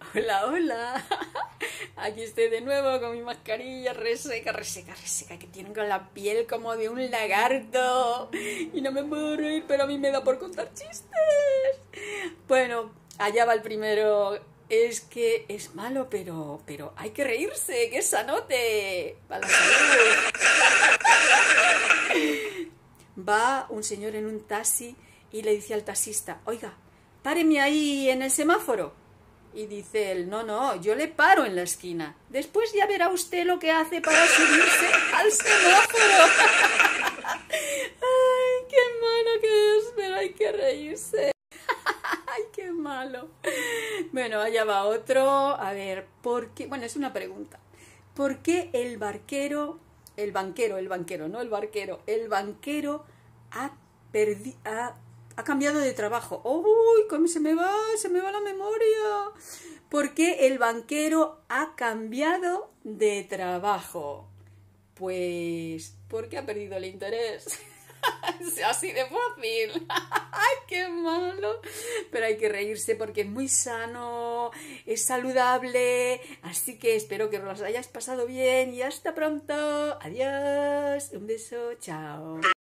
Hola, hola. Aquí estoy de nuevo con mi mascarilla reseca, reseca, reseca, que tiene con la piel como de un lagarto. Y no me puedo reír, pero a mí me da por contar chistes. Bueno, allá va el primero. Es que es malo, pero hay que reírse, que es sanote. Para la salud. Va un señor en un taxi y le dice al taxista: oiga, páreme ahí en el semáforo. Y dice él: no, no, yo le paro en la esquina. Después ya verá usted lo que hace para subirse al semáforo. Ay, qué malo que es, pero hay que reírse. Ay, qué malo. Bueno, allá va otro. A ver, ¿por qué? Bueno, es una pregunta. ¿Por qué el banquero, no el barquero, el banquero ha cambiado de trabajo? ¡Uy! ¿Cómo se me va la memoria? ¿Por qué el banquero ha cambiado de trabajo? Pues porque ha perdido el interés. Es así de fácil. ¡Ay, qué malo! Pero hay que reírse porque es muy sano, es saludable. Así que espero que os hayáis pasado bien y hasta pronto. Adiós. Un beso. Chao.